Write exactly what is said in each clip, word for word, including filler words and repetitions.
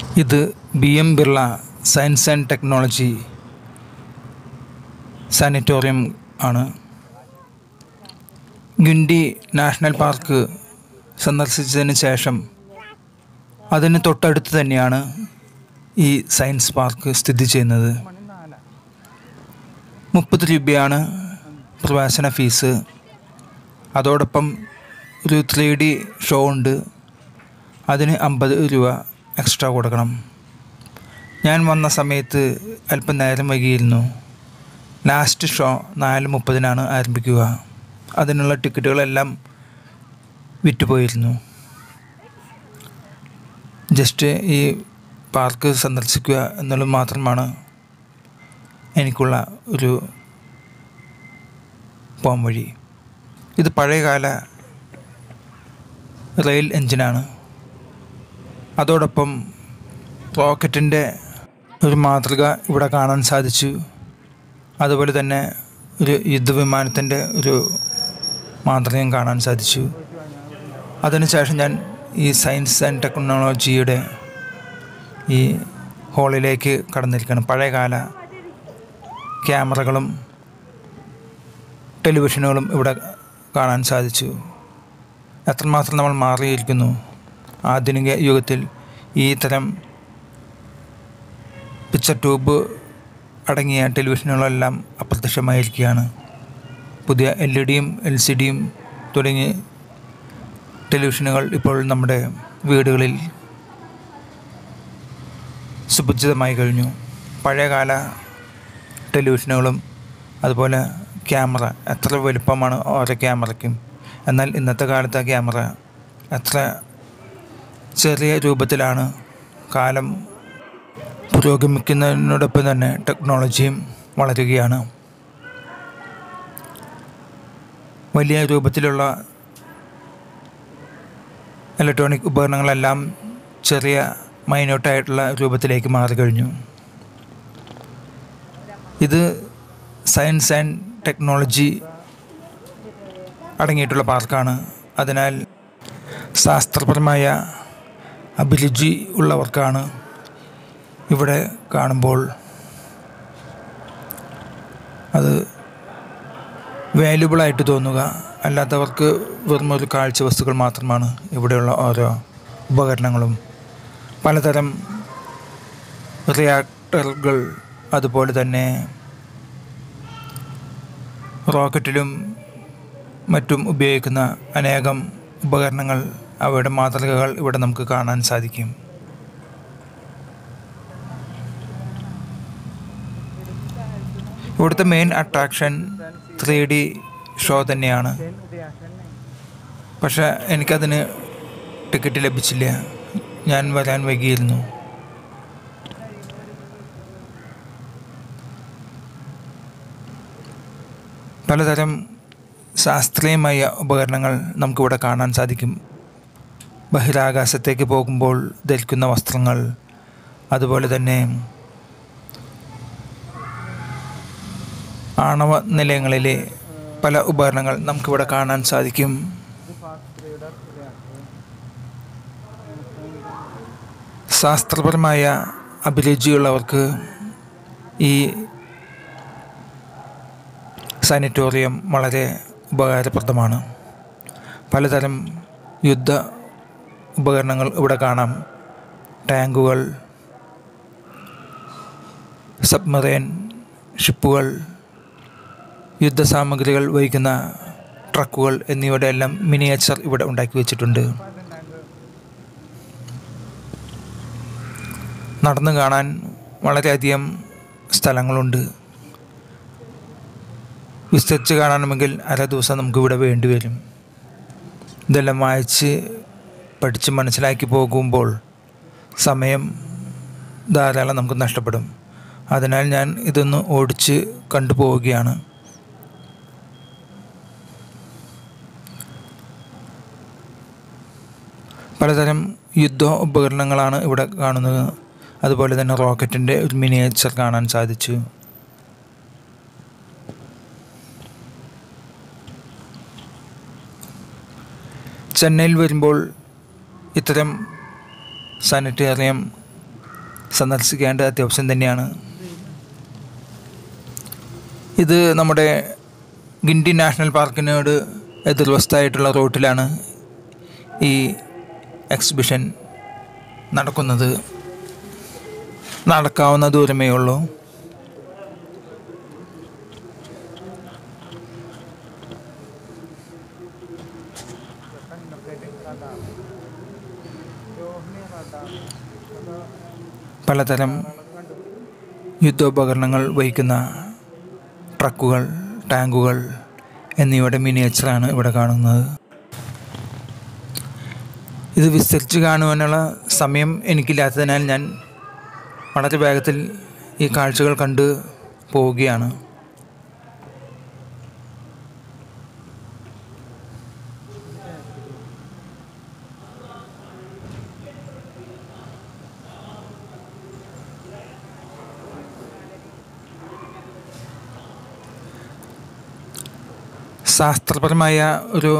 ഇത് B M Birla science and technology sanatorium ആണ്. Guindy national park സന്ദർശിച്ചതിന് ശേഷം അതിന് തൊട്ടടുത്ത് തന്നെയാണ് ഈ സയൻസ് പാർക്ക് സ്ഥിതി ചെയ്യുന്നത്. മുപ്പത് രൂപയാണ് പ്രവേശന ഫീസ്. അതോടൊപ്പം ഒരു ത്രീ ഡി ഷോ ഉണ്ട്, അതിന് അമ്പത് രൂപ എക്സ്ട്രാ കൊടുക്കണം. ഞാൻ വന്ന സമയത്ത് അല്പം നേരം വൈകിയിരുന്നു. ലാസ്റ്റ് ഷോ നാല് മുപ്പതിനാണ് ആരംഭിക്കുക. അതിനുള്ള ടിക്കറ്റുകളെല്ലാം വിറ്റുപോയിരുന്നു. ജസ്റ്റ് ഈ പാർക്ക് സന്ദർശിക്കുക എന്നുള്ളത് മാത്രമാണ് എനിക്കുള്ള ഒരു പോം വഴി. ഇത് പഴയകാല റെയിൽ എഞ്ചിനാണ്. അതോടൊപ്പം റോക്കറ്റിൻ്റെ ഒരു മാതൃക ഇവിടെ കാണാൻ സാധിച്ചു. അതുപോലെ തന്നെ ഒരു യുദ്ധവിമാനത്തിൻ്റെ ഒരു മാതൃകയും കാണാൻ സാധിച്ചു. അതിനുശേഷം ഞാൻ ഈ സയൻസ് ആൻഡ് ടെക്നോളജിയുടെ ഈ ഹാളിലേക്ക് കടന്നിരിക്കുകയാണ്. പഴയകാല ക്യാമറകളും ടെലിവിഷനുകളും ഇവിടെ കാണാൻ സാധിച്ചു. എത്രമാത്രം നമ്മൾ മാറിയിരിക്കുന്നു. ആധുനിക യുഗത്തിൽ ഈ തരം പിക്ചർ ട്യൂബ് അടങ്ങിയ ടെലിവിഷനുകളെല്ലാം അപ്രത്യക്ഷമായിരിക്കുകയാണ്. പുതിയ എൽ ഇ ഡിയും എൽ സി ഡിയും തുടങ്ങി ടെലിവിഷനുകൾ ഇപ്പോൾ നമ്മുടെ വീടുകളിൽ സുപരിചിതമായി കഴിഞ്ഞു. പഴയകാല ടെലിവിഷനുകളും അതുപോലെ ക്യാമറ എത്ര വലുപ്പമാണ് ഓരോ ക്യാമറയ്ക്കും. എന്നാൽ ഇന്നത്തെ കാലത്തെ ക്യാമറ എത്ര ചെറിയ രൂപത്തിലാണ്. കാലം പുരോഗമിക്കുന്നതിനോടൊപ്പം തന്നെ ടെക്നോളജിയും വളരുകയാണ്. വലിയ രൂപത്തിലുള്ള ഇലക്ട്രോണിക് ഉപകരണങ്ങളെല്ലാം ചെറിയ മൈന്യൂട്ടായിട്ടുള്ള രൂപത്തിലേക്ക് മാറിക്കഴിഞ്ഞു. ഇത് സയൻസ് ആൻഡ് ടെക്നോളജി അടങ്ങിയിട്ടുള്ള പാർക്കാണ്. അതിനാൽ ശാസ്ത്രപരമായ അഭിരുചി ഉള്ളവർക്കാണ് ഇവിടെ കാണുമ്പോൾ അത് വാല്യുബിളായിട്ട് തോന്നുക. അല്ലാത്തവർക്ക് വെറും ഒരു കാഴ്ച വസ്തുക്കൾ മാത്രമാണ് ഇവിടെയുള്ള ഓരോ ഉപകരണങ്ങളും. പലതരം റിയാക്ടറുകൾ, അതുപോലെ തന്നെ റോക്കറ്റിലും മറ്റും ഉപയോഗിക്കുന്ന അനേകം ഉപകരണങ്ങൾ, അവയുടെ മാതൃകകൾ ഇവിടെ നമുക്ക് കാണാൻ സാധിക്കും. ഇവിടുത്തെ main attraction three D show തന്നെയാണ്. പക്ഷേ എനിക്കതിന് ടിക്കറ്റ് ലഭിച്ചില്ല. ഞാൻ വരാൻ വൈകിയിരുന്നു. പലതരം ശാസ്ത്രീയമായ ഉപകരണങ്ങൾ നമുക്കിവിടെ കാണാൻ സാധിക്കും. ബഹിരാകാശത്തേക്ക് പോകുമ്പോൾ ധരിക്കുന്ന വസ്ത്രങ്ങൾ, അതുപോലെ തന്നെ ആണവ നിലയങ്ങളിലെ പല ഉപകരണങ്ങൾ നമുക്കിവിടെ കാണാൻ സാധിക്കും. ശാസ്ത്രപരമായ അഭിരുചിയുള്ളവർക്ക് ഈ സാനിറ്റോറിയം വളരെ ഉപകാരപ്രദമാണ്. പലതരം യുദ്ധ ഉപകരണങ്ങൾ ഇവിടെ കാണാം. ടാങ്കുകൾ, സബ്മറൈൻ ഷിപ്പുകൾ, യുദ്ധസാമഗ്രികൾ വഹിക്കുന്ന ട്രക്കുകൾ എന്നിവയുടെ എല്ലാം മിനിയേച്ചർ ഇവിടെ ഉണ്ടാക്കി വെച്ചിട്ടുണ്ട്. നടന്നു കാണാൻ വളരെയധികം സ്ഥലങ്ങളുണ്ട്. വിസ്തരിച്ച് കാണണമെങ്കിൽ അര ദിവസം നമുക്കിവിടെ വേണ്ടി വരും. ഇതെല്ലാം വായിച്ച് പഠിച്ച് മനസ്സിലാക്കി പോകുമ്പോൾ സമയം ധാരാളം നമുക്ക് നഷ്ടപ്പെടും. അതിനാൽ ഞാൻ ഇതൊന്ന് ഓടിച്ച് കണ്ടുപോവുകയാണ്. പലതരം യുദ്ധ ഉപകരണങ്ങളാണ് ഇവിടെ കാണുന്നത്. അതുപോലെ തന്നെ റോക്കറ്റിൻ്റെ ഒരു മിനിയേച്ചർ കാണാൻ സാധിച്ചു. ചെന്നൈയിൽ വരുമ്പോൾ ഇത്തരം സാനിറ്റോറിയം സന്ദർശിക്കേണ്ട അത്യാവശ്യം തന്നെയാണ്. ഇത് നമ്മുടെ ഗിണ്ടി നാഷണൽ പാർക്കിനോട് എതിർവശത്തായിട്ടുള്ള റോട്ടിലാണ് ഈ എക്സിബിഷൻ നടക്കുന്നത്. നടക്കാവുന്ന ദൂരമേ ഉള്ളൂ. പലതരം യുദ്ധോപകരണങ്ങൾ വഹിക്കുന്ന ട്രക്കുകൾ, ടാങ്കുകൾ എന്നിവയുടെ മിനിയേച്ചറാണ് ഇവിടെ കാണുന്നത്. ഇത് വിസ്തരിച്ച് കാണുവാനുള്ള സമയം എനിക്കില്ലാത്തതിനാൽ ഞാൻ വളരെ വേഗത്തിൽ ഈ കാഴ്ചകൾ കണ്ട് പോവുകയാണ്. ശാസ്ത്രപരമായ ഒരു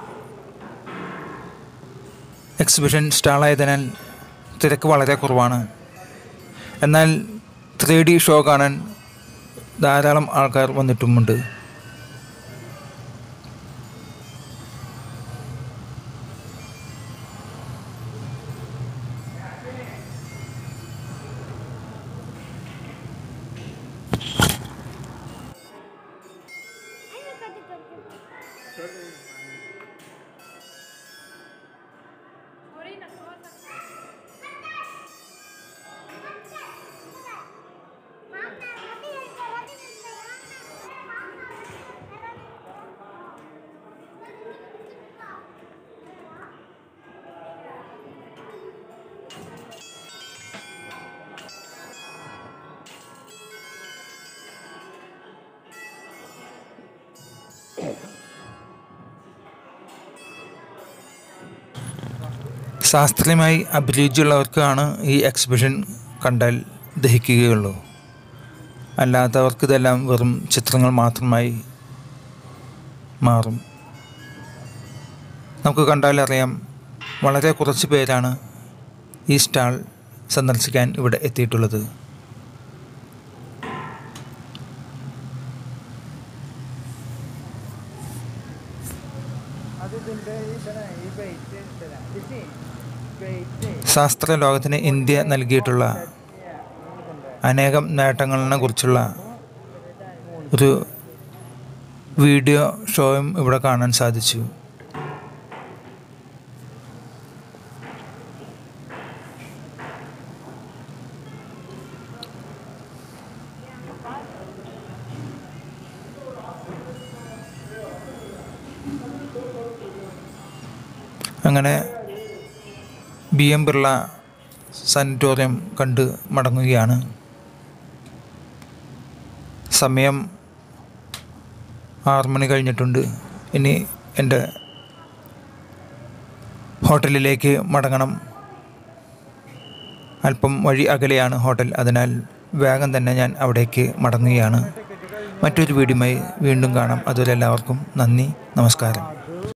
എക്സിബിഷൻ സ്റ്റാളായതിനാൽ തിരക്ക് വളരെ കുറവാണ്. എന്നാൽ ത്രീ ഡി ഷോ കാണാൻ ധാരാളം ആൾക്കാർ വന്നിട്ടുമുണ്ട്. ശാസ്ത്രീയമായി അഭിരുചിയുള്ളവർക്കാണ് ഈ എക്സിബിഷൻ കണ്ടാൽ ദഹിക്കുകയുള്ളൂ. അല്ലാത്തവർക്ക് ഇതെല്ലാം വെറും ചിത്രങ്ങൾ മാത്രമായി മാറും. നമുക്ക് കണ്ടാലറിയാം, വളരെ കുറച്ച് പേരാണ് ഈ സ്റ്റാൾ സന്ദർശിക്കാൻ ഇവിടെ എത്തിയിട്ടുള്ളത്. ശാസ്ത്ര ലോകത്തിന് ഇന്ത്യ നൽകിയിട്ടുള്ള അനേകം നേട്ടങ്ങളെ കുറിച്ചുള്ള ഒരു വീഡിയോ ഷോയും ഇവിടെ കാണാൻ സാധിച്ചു. അങ്ങനെ ബി എം ബിർള സാനിറ്റോറിയം കണ്ട് മടങ്ങുകയാണ്. സമയം ആറ് മണി കഴിഞ്ഞിട്ടുണ്ട്. ഇനി എൻ്റെ ഹോട്ടലിലേക്ക് മടങ്ങണം. അല്പം വഴി അകലെയാണ് ഹോട്ടൽ. അതിനാൽ വേഗം തന്നെ ഞാൻ അവിടേക്ക് മടങ്ങുകയാണ്. മറ്റൊരു വീഡിയോയുമായി വീണ്ടും കാണാം. അതുവരെ എല്ലാവർക്കും നന്ദി, നമസ്കാരം.